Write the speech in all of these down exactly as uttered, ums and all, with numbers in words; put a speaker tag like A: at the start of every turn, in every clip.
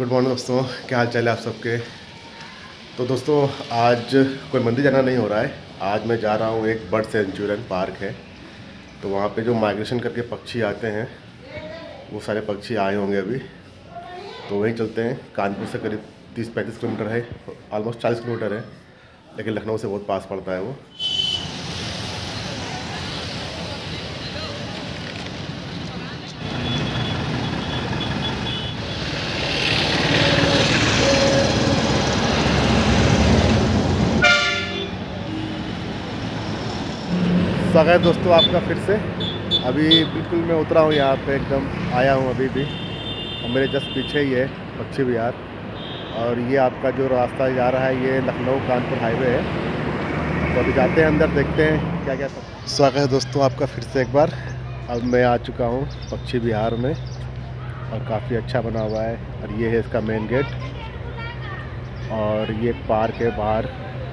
A: Good morning दोस्तों, क्या हाल चाल है आप सबके। तो दोस्तों आज कोई मंदिर जाना नहीं हो रहा है। आज मैं जा रहा हूँ, एक बर्ड सेंचुरियन पार्क है, तो वहाँ पे जो माइग्रेशन करके पक्षी आते हैं वो सारे पक्षी आए होंगे अभी, तो वहीं चलते हैं। कानपुर से करीब तीस पैंतीस किलोमीटर है, ऑलमोस्ट चालीस किलोमीटर है, लेकिन लखनऊ से बहुत पास पड़ता है वो। स्वागत है दोस्तों आपका फिर से। अभी बिल्कुल मैं उतरा हूँ यहाँ पे, एकदम आया हूँ अभी भी, और मेरे जस्ट पीछे ही है पक्षी विहार। और ये आपका जो रास्ता जा रहा है ये लखनऊ कानपुर हाईवे है। तो अभी जाते हैं अंदर, देखते हैं क्या क्या सब। स्वागत है दोस्तों आपका फिर से एक बार। अब मैं आ चुका हूँ पक्षी विहार में, और काफ़ी अच्छा बना हुआ है। और ये है इसका मेन गेट, और ये एक पार्क है बाहर।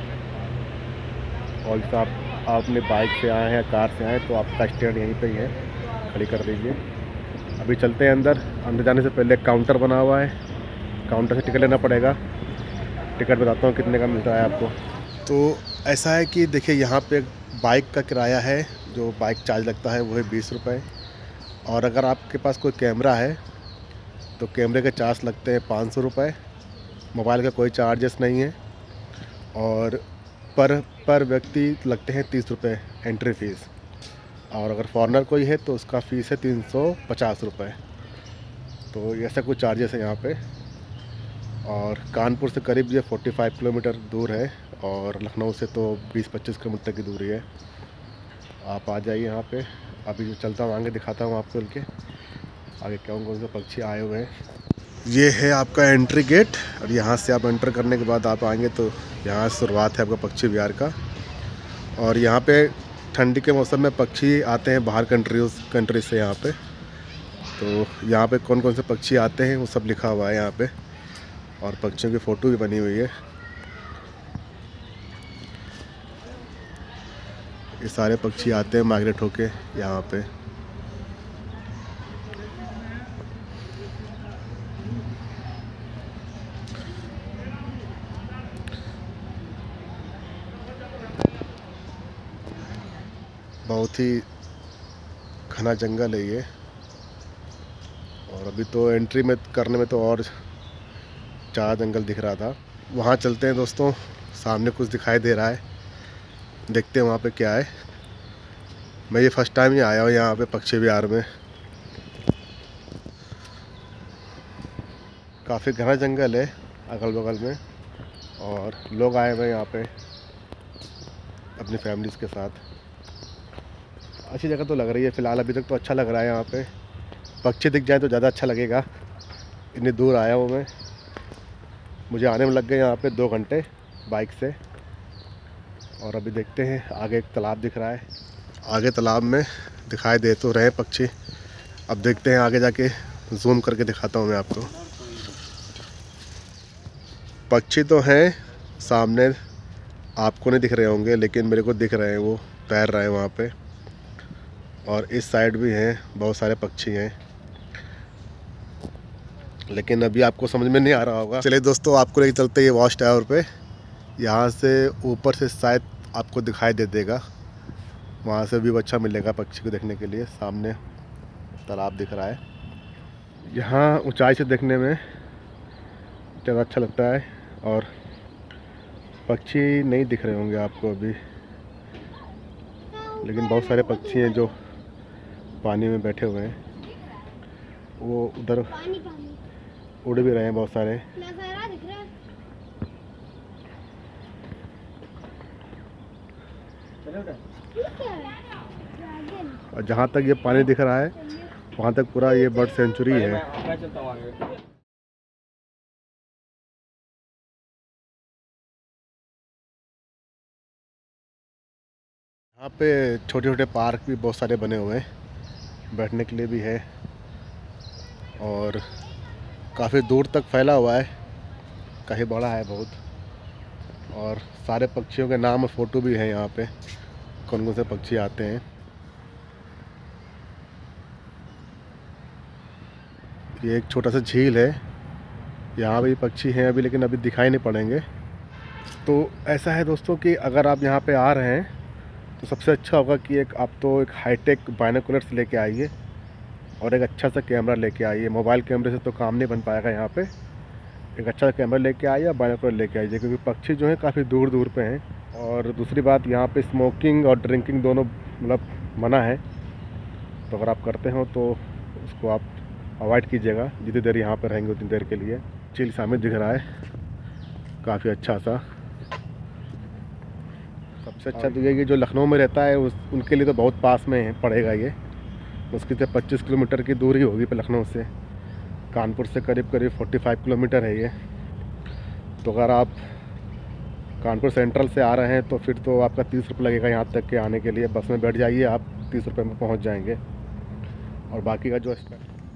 A: और आप आप अपने बाइक से आए हैं, कार से आए, तो आपका स्टैंड यहीं पे ही है, खड़ी कर दीजिए। अभी चलते हैं अंदर। अंदर जाने से पहले एक काउंटर बना हुआ है, काउंटर से टिकट लेना पड़ेगा। टिकट बताता हूँ कितने का मिलता है आपको। तो ऐसा है कि देखिए, यहाँ पे बाइक का किराया है, जो बाइक चार्ज लगता है वो है बीस रुपये। और अगर आपके पास कोई कैमरा है तो कैमरे के चार्ज लगते हैं पाँच सौ रुपये। मोबाइल का कोई चार्जेस नहीं है। और पर पर व्यक्ति लगते हैं तीस रुपये एंट्री फ़ीस। और अगर फॉरेनर कोई है तो उसका फ़ीस है तीन सौ पचास रुपये। तो ऐसा कुछ चार्जेस है यहाँ पे। और कानपुर से करीब ये पैंतालीस किलोमीटर दूर है, और लखनऊ से तो बीस पच्चीस किलोमीटर की दूरी है। आप आ जाइए यहाँ पे। अभी जो चलता हूँ आगे, दिखाता हूँ आपको उनके आगे कौन कौन से पक्षी आए हुए हैं। ये है आपका एंट्री गेट, और यहाँ से आप एंटर करने के बाद आप आएंगे तो यहाँ शुरुआत है आपका पक्षी विहार का। और यहाँ पे ठंडी के मौसम में पक्षी आते हैं बाहर कंट्री कंट्री से यहाँ पे। तो यहाँ पे कौन कौन से पक्षी आते हैं वो सब लिखा हुआ है यहाँ पे, और पक्षियों की फ़ोटो भी बनी हुई है। ये सारे पक्षी आते हैं माइग्रेट होके यहाँ पे। बहुत ही घना जंगल है ये, और अभी तो एंट्री में करने में तो और ज़्यादा जंगल दिख रहा था। वहाँ चलते हैं दोस्तों, सामने कुछ दिखाई दे रहा है, देखते हैं वहाँ पे क्या है। मैं ये फर्स्ट टाइम ही आया हूँ यहाँ पे पक्षी विहार में। काफ़ी घना जंगल है अगल बगल में, और लोग आए हुए हैं यहाँ पे अपनी फैमिलीज़ के साथ। अच्छी जगह तो लग रही है फ़िलहाल, अभी तक तो अच्छा लग रहा है यहाँ पे। पक्षी दिख जाए तो ज़्यादा अच्छा लगेगा। इतनी दूर आया हूँ मैं, मुझे आने में लग गए यहाँ पे दो घंटे बाइक से। और अभी देखते हैं, आगे एक तालाब दिख रहा है, आगे तालाब में दिखाई दे तो रहे पक्षी। अब देखते हैं आगे जाके, जूम करके दिखाता हूँ मैं आपको। पक्षी तो हैं सामने, आपको नहीं दिख रहे होंगे, लेकिन मेरे को दिख रहे हैं, वो तैर रहे हैं वहाँ पे। और इस साइड भी हैं बहुत सारे पक्षी हैं, लेकिन अभी आपको समझ में नहीं आ रहा होगा। चलिए दोस्तों, आपको लेके चलते हैं ये वॉच टावर पे। यहाँ से ऊपर से शायद आपको दिखाई दे देगा, वहाँ से व्यू अच्छा मिलेगा पक्षी को देखने के लिए। सामने तालाब दिख रहा है, यहाँ ऊंचाई से देखने में ज़्यादा अच्छा लगता है। और पक्षी नहीं दिख रहे होंगे आपको अभी, लेकिन बहुत सारे पक्षी हैं जो पानी में बैठे हुए हैं, वो उधर उड़ भी रहे हैं बहुत सारे। और जहाँ तक ये पानी दिख रहा है वहाँ तक पूरा ये बर्ड सेंचुरी है। यहाँ पे छोटे छोटे पार्क भी बहुत सारे बने हुए हैं, बैठने के लिए भी है, और काफ़ी दूर तक फैला हुआ है, काफ़ी बड़ा है बहुत। और सारे पक्षियों के नाम और फ़ोटो भी हैं यहाँ पे, कौन कौन से पक्षी आते हैं। ये एक छोटा सा झील है, यहाँ भी पक्षी हैं अभी, लेकिन अभी दिखाई नहीं पड़ेंगे। तो ऐसा है दोस्तों कि अगर आप यहाँ पे आ रहे हैं तो सबसे अच्छा होगा कि एक आप तो एक हाईटेक बाइनोकुलर्स लेके आइए और एक अच्छा सा कैमरा लेके आइए। मोबाइल कैमरे से तो काम नहीं बन पाएगा यहाँ पे। एक अच्छा कैमरा लेके आइए, बाइनोकुलर लेके आइए, क्योंकि पक्षी जो हैं काफ़ी दूर दूर पे हैं। और दूसरी बात, यहाँ पे स्मोकिंग और ड्रिंकिंग दोनों मतलब मना है, तो अगर आप करते हो तो उसको आप अवॉइड कीजिएगा। जितनी देर यहाँ पर रहेंगे उतनी देर के लिए। चील सामने दिख रहा है काफ़ी अच्छा सा। सबसे अच्छा तो ये कि जो लखनऊ में रहता है उस उनके लिए तो बहुत पास में है पड़ेगा ये। मुश्किल से पच्चीस किलोमीटर की दूरी होगी पर लखनऊ से। कानपुर से करीब करीब पैंतालीस किलोमीटर है ये। तो अगर आप कानपुर सेंट्रल से आ रहे हैं तो फिर तो आपका तीस रुपये लगेगा यहाँ तक के आने के लिए। बस में बैठ जाइए आप, तीस रुपये में पहुँच जाएंगे। और बाकी का जो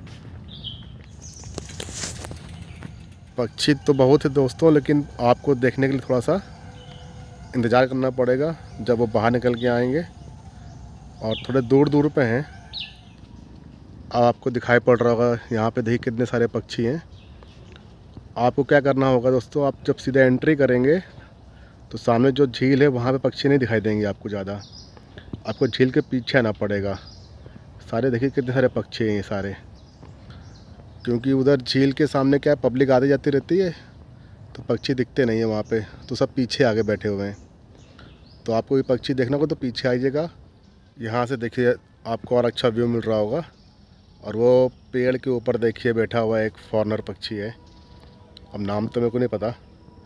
A: पक्षी तो बहुत है दोस्तों, लेकिन आपको देखने के लिए थोड़ा सा इंतज़ार करना पड़ेगा जब वो बाहर निकल के आएंगे। और थोड़े दूर दूर पे हैं। अब आपको दिखाई पड़ रहा होगा यहाँ पे, देखिए कितने सारे पक्षी हैं। आपको क्या करना होगा दोस्तों, आप जब सीधे एंट्री करेंगे तो सामने जो झील है वहाँ पे पक्षी नहीं दिखाई देंगे आपको ज़्यादा। आपको झील के पीछे आना पड़ेगा। सारे देखिए कितने सारे पक्षी हैं ये सारे, क्योंकि उधर झील के सामने क्या है, पब्लिक आती जाती रहती है तो पक्षी दिखते नहीं है वहाँ पे, तो सब पीछे आगे बैठे हुए हैं। तो आपको ये पक्षी देखना होगा तो पीछे आइएगा। यहाँ से देखिए आपको और अच्छा व्यू मिल रहा होगा। और वो पेड़ के ऊपर देखिए बैठा हुआ एक फॉरेनर पक्षी है, अब नाम तो मेरे को नहीं पता।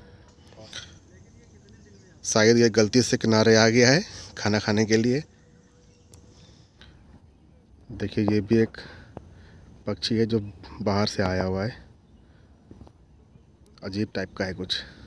A: शायद ये गलती से किनारे आ गया है खाना खाने के लिए। देखिए ये भी एक पक्षी है जो बाहर से आया हुआ है, अजीब टाइप का है कुछ।